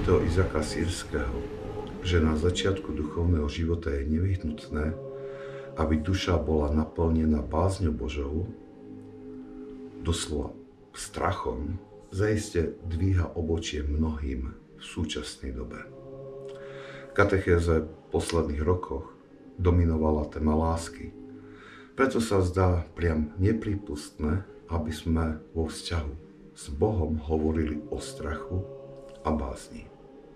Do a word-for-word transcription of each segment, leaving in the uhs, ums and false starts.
svätého Izáka Sýrskeho, že na začiatku duchovného života je nevyhnutné, aby duša bola naplnená bázňou Božou, doslova strachom, zaiste dvíha obočie mnohým v súčasnej dobe. V katechéze v posledných rokoch dominovala téma lásky. Preto sa zdá priam neprípustné, aby sme vo vzťahu s Bohom hovorili o strachu a bázni.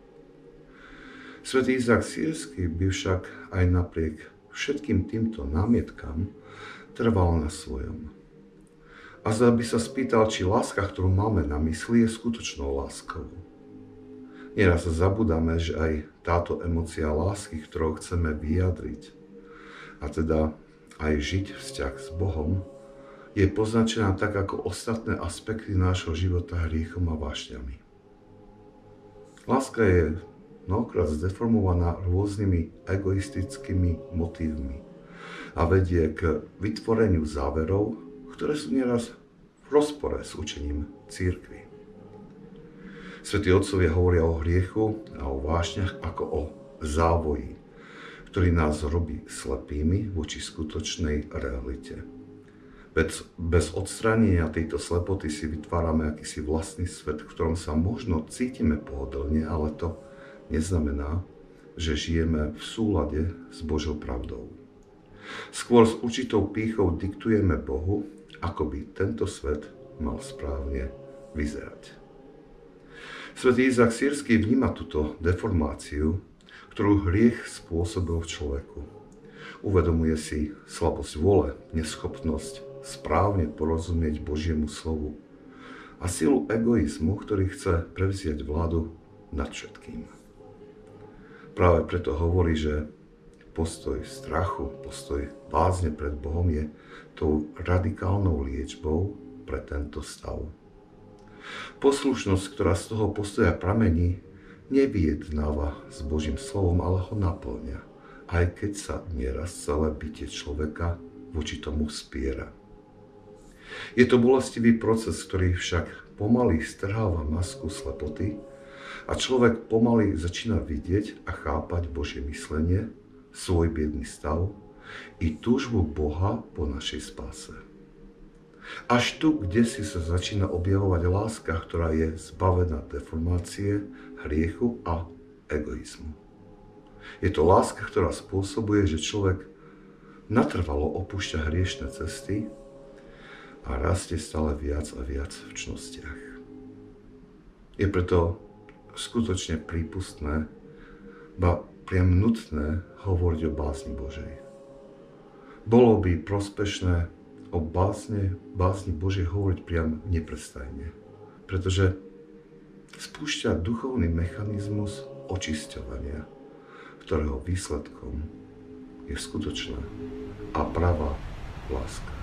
Svätý Izák Sýrsky by však aj napriek všetkým týmto námietkam trval na svojom. A zda by sa spýtal, či láska, ktorú máme na mysli, je skutočnou láskou. Nieraz zabudáme, že aj táto emócia lásky, ktorou chceme vyjadriť, a teda aj žiť vzťah s Bohom, je poznačená tak ako ostatné aspekty nášho života hriechom a vášňami. Láska je mnohokrát zdeformovaná rôznymi egoistickými motívmi a vedie k vytvoreniu záverov, ktoré sú nieraz v rozpore s učením cirkvi. Svätí otcovia hovoria o hriechu a o vášniach ako o závoji, ktorý nás robí slepými voči skutočnej realite. Bez, bez odstránenia tejto slepoty si vytvárame akýsi vlastný svet, v ktorom sa možno cítime pohodlne, ale to neznamená, že žijeme v súlade s Božou pravdou. Skôr s určitou pýchou diktujeme Bohu, ako by tento svet mal správne vyzerať. Svätý Izák Sýrsky vníma túto deformáciu, ktorú hriech spôsobil v človeku. Uvedomuje si slabosť vôle, neschopnosť správne porozumieť Božiemu slovu a silu egoizmu, ktorý chce prevziať vládu nad všetkým. Práve preto hovorí, že postoj strachu, postoj bázne pred Bohom je tou radikálnou liečbou pre tento stav. Poslušnosť, ktorá z toho postoja pramení, nevyjednáva s Božím slovom, ale ho naplňa, aj keď sa nieraz celé bytie človeka voči tomu spiera. Je to bolestivý proces, ktorý však pomaly strháva masku slepoty a človek pomaly začína vidieť a chápať Božie myslenie, svoj biedný stav i túžbu Boha po našej spáse. Až tu, kde si sa začína objavovať láska, ktorá je zbavená deformácie, hriechu a egoizmu. Je to láska, ktorá spôsobuje, že človek natrvalo opúšťa hriešne cesty a rastie stále viac a viac v čnostiach. Je preto skutočne prípustné, ba priam nutné hovoriť o bázni Božej. Bolo by prospešné o básne, básni Božej hovoriť priam neprestajne, pretože spúšťa duchovný mechanizmus očisťovania, ktorého výsledkom je skutočná a pravá láska.